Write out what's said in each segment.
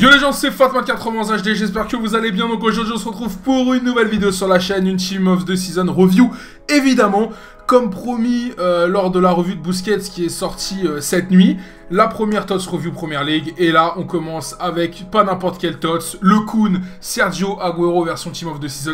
Yo les gens, c'est Fatman80 HD, j'espère que vous allez bien. Donc aujourd'hui on se retrouve pour une nouvelle vidéo sur la chaîne, une Team of the Season review. Évidemment, comme promis lors de la revue de Busquets qui est sortie cette nuit, la première TOTS review Premier League. Et là on commence avec pas n'importe quel TOTS, le Kun Sergio Agüero version Team of the Season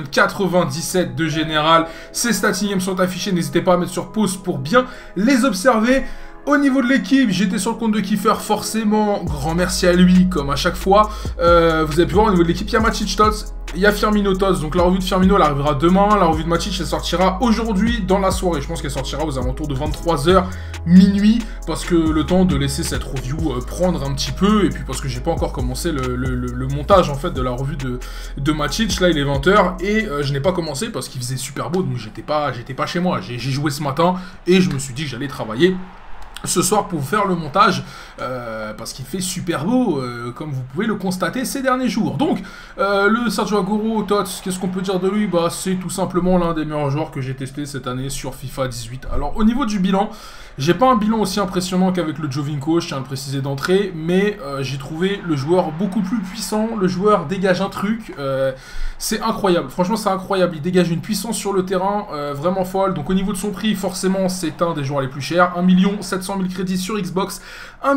97 de général. Ces stats in-game sont affichés, n'hésitez pas à mettre sur pause pour bien les observer. Au niveau de l'équipe, j'étais sur le compte de Kiefer, forcément, grand merci à lui, comme à chaque fois. Vous avez pu voir au niveau de l'équipe, il y a Matic Tots, il y a Firmino Tots, donc la revue de Firmino, elle arrivera demain. La revue de Matic, elle sortira aujourd'hui dans la soirée. Je pense qu'elle sortira aux alentours de 23 h, minuit, parce que le temps de laisser cette review prendre un petit peu, et puis parce que j'ai pas encore commencé le montage, en fait, de la revue de Matic. Là, il est 20 h, et je n'ai pas commencé parce qu'il faisait super beau, donc j'étais pas chez moi. J'ai joué ce matin, et je me suis dit que j'allais travailler ce soir pour faire le montage, parce qu'il fait super beau, comme vous pouvez le constater ces derniers jours. Donc, le Sergio Agüero, TOTS, qu'est-ce qu'on peut dire de lui? Bah, c'est tout simplement l'un des meilleurs joueurs que j'ai testé cette année sur FIFA 18. Alors, au niveau du bilan, j'ai pas un bilan aussi impressionnant qu'avec le Jovinko, je tiens à le préciser d'entrée, mais j'ai trouvé le joueur beaucoup plus puissant, le joueur dégage un truc, c'est incroyable, franchement c'est incroyable, il dégage une puissance sur le terrain vraiment folle. Donc au niveau de son prix, forcément c'est un des joueurs les plus chers, 1 700 000 crédits sur Xbox, 1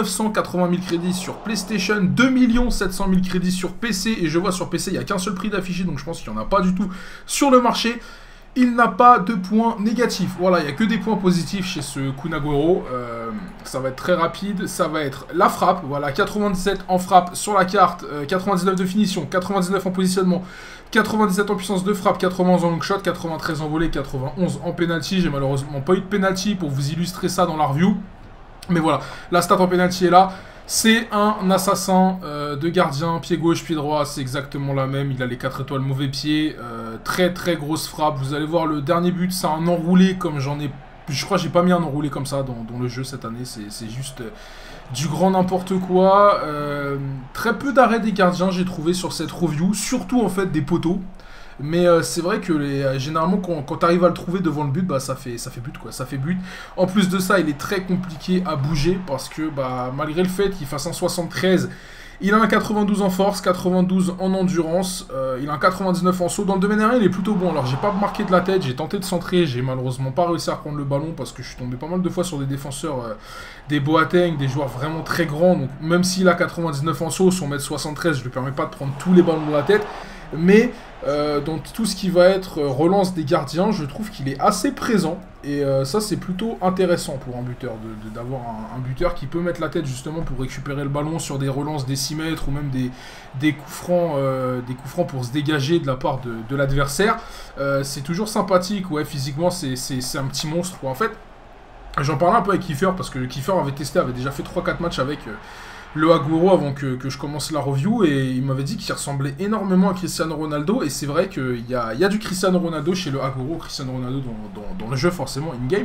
980 000 crédits sur PlayStation, 2 700 000 crédits sur PC, et je vois sur PC il n'y a qu'un seul prix d'affiché, donc je pense qu'il n'y en a pas du tout sur le marché. Il n'a pas de points négatifs. Voilà, il n'y a que des points positifs chez ce Kun Agüero. Ça va être très rapide. Ça va être la frappe. Voilà, 97 en frappe sur la carte, 99 de finition, 99 en positionnement, 97 en puissance de frappe, 91 en long shot, 93 en volée, 91 en penalty. J'ai malheureusement pas eu de penalty pour vous illustrer ça dans la review. Mais voilà, la stat en penalty est là. C'est un assassin de gardien, pied gauche, pied droit, c'est exactement la même. Il a les 4 étoiles mauvais pied, très très grosse frappe. Vous allez voir le dernier but, c'est un enroulé comme j'en ai... Je crois que j'ai pas mis un enroulé comme ça dans le jeu cette année, c'est juste du grand n'importe quoi. Très peu d'arrêts des gardiens j'ai trouvé sur cette review, surtout en fait des poteaux. Mais c'est vrai que généralement quand tu arrives à le trouver devant le but, bah ça fait but quoi, ça fait but. En plus de ça, il est très compliqué à bouger parce que bah malgré le fait qu'il fasse un 73, il a un 92 en force, 92 en endurance, il a un 99 en saut. Dans le domaine aérien, il est plutôt bon. Alors j'ai pas marqué de la tête, j'ai tenté de centrer, j'ai malheureusement pas réussi à reprendre le ballon parce que je suis tombé pas mal de fois sur des défenseurs, des Boateng, des joueurs vraiment très grands. Donc même s'il a 99 en saut, son 1m73, je lui permets pas de prendre tous les ballons de la tête. Mais dans tout ce qui va être relance des gardiens, je trouve qu'il est assez présent. Et ça, c'est plutôt intéressant pour un buteur, d'avoir un buteur qui peut mettre la tête justement pour récupérer le ballon sur des relances des 6 mètres ou même des coups francs pour se dégager de la part de l'adversaire. C'est toujours sympathique, ouais, physiquement, c'est un petit monstre, quoi. En fait, j'en parlais un peu avec Kiefer parce que Kiefer avait déjà fait 3-4 matchs avec... le Agüero avant que je commence la review, et il m'avait dit qu'il ressemblait énormément à Cristiano Ronaldo, et c'est vrai qu'il y a du Cristiano Ronaldo chez le Agüero, Cristiano Ronaldo dans le jeu forcément, in-game.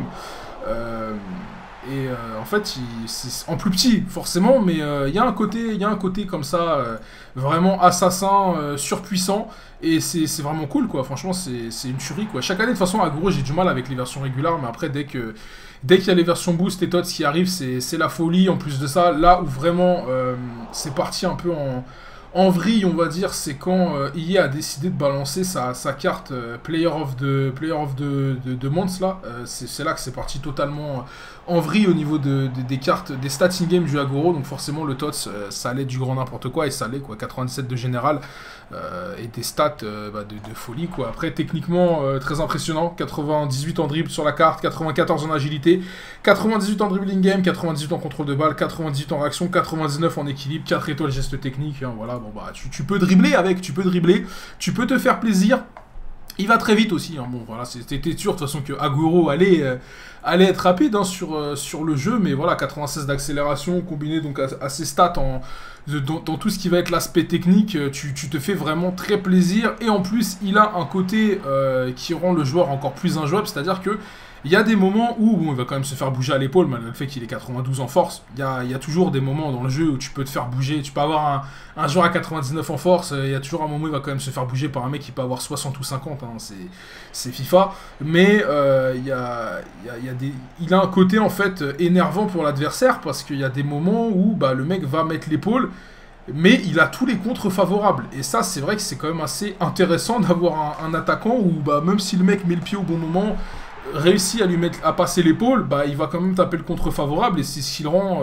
En fait, c'est en plus petit, forcément, mais il y a un côté comme ça, vraiment assassin, surpuissant, et c'est vraiment cool, quoi. Franchement, c'est une tuerie, quoi. Chaque année, de toute façon, Agüero, j'ai du mal avec les versions régulières, mais après, dès qu'il y a les versions boost et TOTS qui arrivent, c'est la folie. En plus de ça, là où vraiment c'est parti un peu en vrille, on va dire, c'est quand EA a décidé de balancer sa carte Player of the Month, là. C'est là que c'est parti totalement en vrille au niveau des cartes, des stats in-game du Agüero. Donc forcément, le TOTS, ça allait du grand n'importe quoi, et ça allait, quoi. 87 de général, et des stats de folie, quoi. Après, techniquement, très impressionnant. 98 en dribble sur la carte, 94 en agilité, 98 en dribbling game, 98 en contrôle de balle, 98 en réaction, 99 en équilibre, 4 étoiles geste technique, hein, voilà. Bon, bah, tu peux dribbler avec, tu peux te faire plaisir. Il va très vite aussi, hein. Bon voilà, c'était sûr de toute façon que Agüero allait être rapide, hein, sur le jeu, mais voilà, 96 d'accélération combiné donc à ses stats dans tout ce qui va être l'aspect technique, tu te fais vraiment très plaisir, et en plus il a un côté qui rend le joueur encore plus injouable, c'est-à-dire que il y a des moments où bon, il va quand même se faire bouger à l'épaule, malgré le fait qu'il est 92 en force. Il y a toujours des moments dans le jeu où tu peux te faire bouger. Tu peux avoir un joueur à 99 en force, il y a toujours un moment où il va quand même se faire bouger par un mec qui peut avoir 60 ou 50. Hein, c'est FIFA. Mais il a un côté en fait énervant pour l'adversaire, parce qu'il y a des moments où bah, le mec va mettre l'épaule. mais il a tous les contres favorables. Et ça, c'est vrai que c'est quand même assez intéressant d'avoir un attaquant où, bah, même si le mec met le pied au bon moment, réussit à passer l'épaule, bah, il va quand même taper le contre favorable. Et c'est ce qui rend,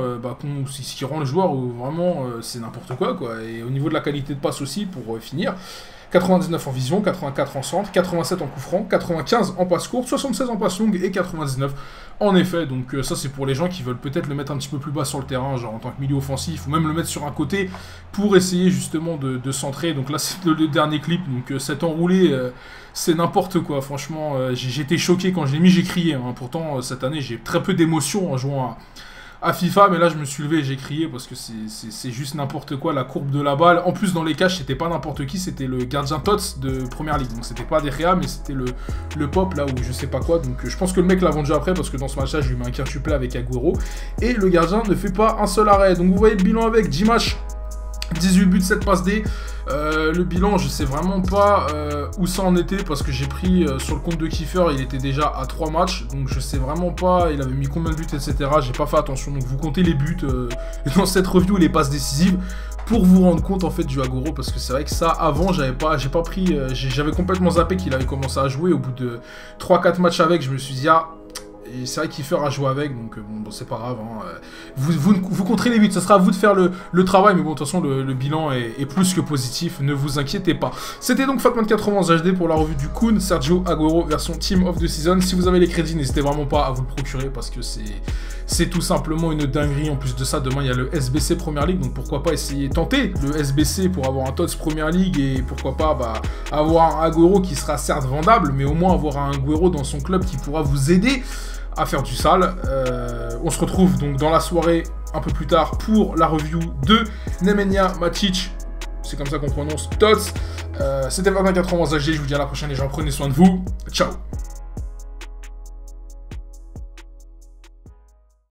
le joueur vraiment, c'est n'importe quoi, quoi. Et au niveau de la qualité de passe aussi, pour finir, 99 en vision, 84 en centre, 87 en coup franc, 95 en passe courte, 76 en passe longue et 99 en effet. Donc ça, c'est pour les gens qui veulent peut-être le mettre un petit peu plus bas sur le terrain, genre en tant que milieu offensif, ou même le mettre sur un côté pour essayer justement de centrer. Donc là, c'est le dernier clip, donc cet enroulé, c'est n'importe quoi. Franchement, j'étais choqué quand je l'ai mis, j'ai crié. Hein. Pourtant, cette année, j'ai très peu d'émotions en jouant à FIFA, mais là je me suis levé et j'ai crié parce que c'est juste n'importe quoi, la courbe de la balle. En plus, dans les cages, c'était pas n'importe qui, c'était le gardien Tots de Première Ligue. Donc c'était pas des Réa, mais c'était le pop là, ou je sais pas quoi. Donc je pense que le mec l'a vendu après parce que dans ce match-là, je lui mets un quintuple avec Agüero. Et le gardien ne fait pas un seul arrêt. Donc vous voyez le bilan avec 10 matchs, 18 buts, 7 passes D. Le bilan, je sais vraiment pas où ça en était parce que j'ai pris sur le compte de Kiefer, il était déjà à 3 matchs, donc je sais vraiment pas, il avait mis combien de buts, etc. J'ai pas fait attention, donc vous comptez les buts dans cette review, les passes décisives, pour vous rendre compte en fait du Agüero, parce que c'est vrai que ça, avant, j'avais complètement zappé qu'il avait commencé à jouer. Au bout de 3-4 matchs avec, je me suis dit, ah, et c'est vrai qu'il fera jouer avec, donc bon, c'est pas grave. Hein. Vous compterez les buts, ça sera à vous de faire le travail, mais bon, de toute façon, le bilan est plus que positif, ne vous inquiétez pas. C'était donc Fatman91 HD pour la revue du Kun Sergio Agüero version Team of the Season. Si vous avez les crédits, n'hésitez vraiment pas à vous le procurer parce que c'est tout simplement une dinguerie. En plus de ça, demain, il y a le SBC Première Ligue, donc pourquoi pas essayer tenter le SBC pour avoir un TOTS Première Ligue et pourquoi pas avoir un Agüero qui sera certes vendable, mais au moins avoir un Agüero dans son club qui pourra vous aider à faire du sale. On se retrouve donc dans la soirée un peu plus tard pour la review de Nemanja Matic, c'est comme ça qu'on prononce TOTS. C'était Fatman91 HD, je vous dis à la prochaine les gens, prenez soin de vous, ciao.